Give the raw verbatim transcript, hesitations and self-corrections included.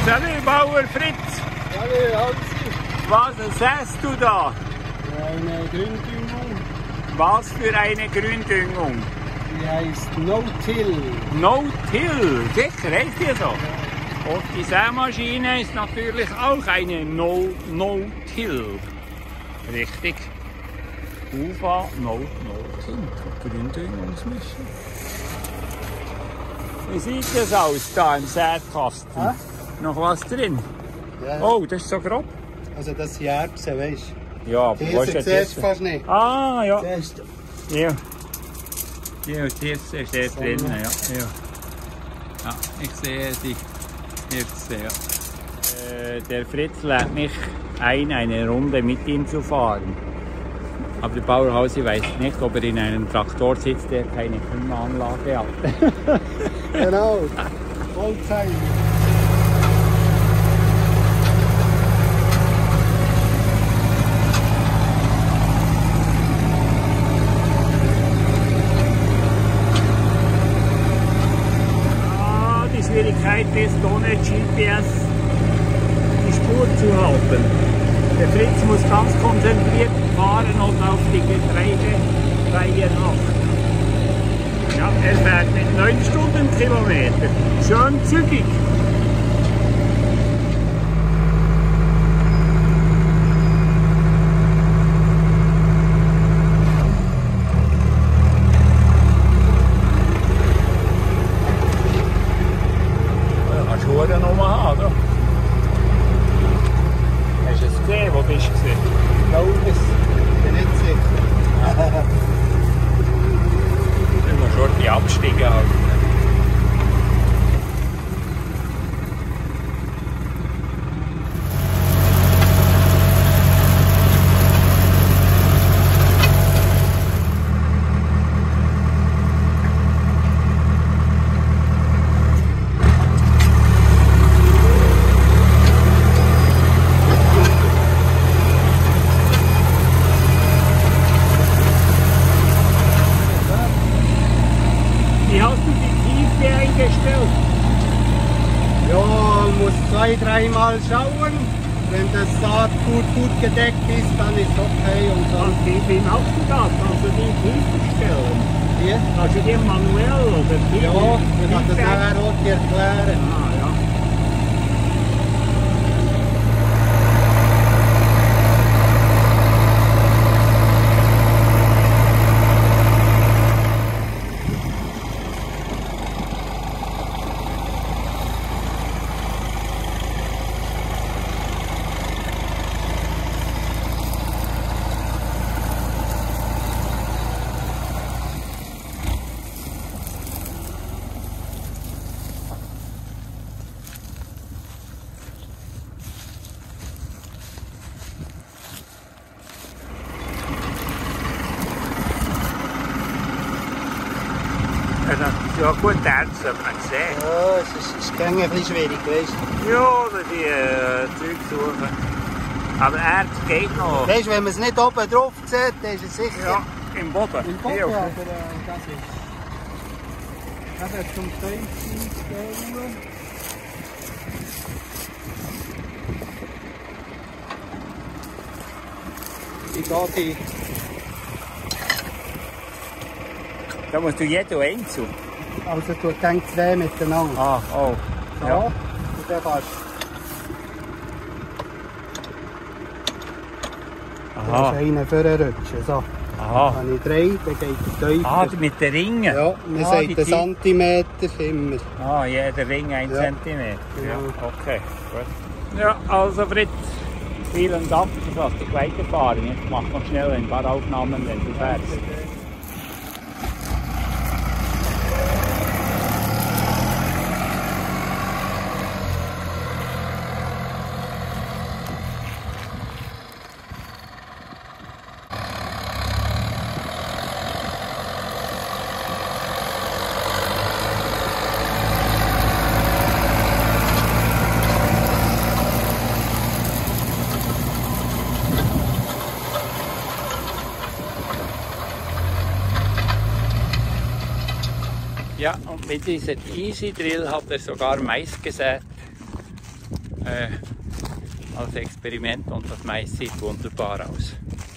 Salut Bauer Fritz! Salut Housi! Was säst du da? Eine Gründüngung. Was für eine Gründüngung? Die heißt No-Till. No-Till, sicher, heißt die so? Ja. Und die Sämaschine ist natürlich auch eine No-No-Till. Richtig. Ufa No-No-Till. Gründüngungsmischung. Wie sieht das aus da im Saatkasten? Ha? Noch was drin? Ja. Oh, das ist so grob. Also das sind Erbsen, weißt du? Ja, aber Diese siehst du fast nicht. Ah, ja. Siehst du? Ja. Ja, die steht drin, ja. ja. Ja, ich sehe sie jetzt, ja. Äh, der Fritz lädt mich ein, eine Runde mit ihm zu fahren. Aber der Bauer Housi weiß nicht, ob er in einem Traktor sitzt, der keine Klimaanlage hat. Genau. Vollzeit. Ah, die Schwierigkeit ist, ohne G P S die Spur zu halten. Der Fritz muss ganz konzentriert fahren und auf die Getreidereihe achten. Ja, er fährt mit neun Stundenkilometer. Schön zügig. Da kannst du Schuhe noch mal haben. Oder? Hast du es gesehen? Wo bist du? Da oben ist bin nicht sicher. Du musst schon die Abstiege halten. Wie hast du die Tiefe eingestellt? Ja, man muss zwei, dreimal schauen. Wenn das Saatgut gut gedeckt ist, dann ist es okay. Und Und wie, wie machst du das? Kannst du die Tiefe stellen? hier? Kannst du die manuell oder wie? Ja, ich kann das nachher auch dir erklären. Ah, ja. Ja gut, Ernst hat man gesehen. Ja, es ist, es ist ein bisschen schwierig, weißt du. Ja, oder die äh, Zeug suchen. Aber Erz geht noch. Weißt du, wenn man es nicht oben drauf sieht, dann ist es sicher Ja, im Boden. im Boden, Hier. aber äh, das ist... Das hat zum Fenster stellen. Ich gehe die... Da musst du jeden einzeln. Also du denkst zwei miteinander. Ah, oh. So, Ja. und dann kannst du Aha. einen vorrutschen. So. Aha. Wenn ich drehe, dann geht der tiefer. Ah, mit den Ringen? Ja, man Ah, sagt die einen Tie- Zentimeter immer. Ah, jeder Ring ein Ja. Zentimeter. Ja, Genau. okay, gut. Ja, also Fritz, vielen Dank, du hast dich weiterfahren. Ich mache noch schnell ein paar Aufnahmen, wenn du fährst. Ja, und mit diesem Easy Drill hat er sogar Mais gesät. äh, als Experiment und das Mais sieht wunderbar aus.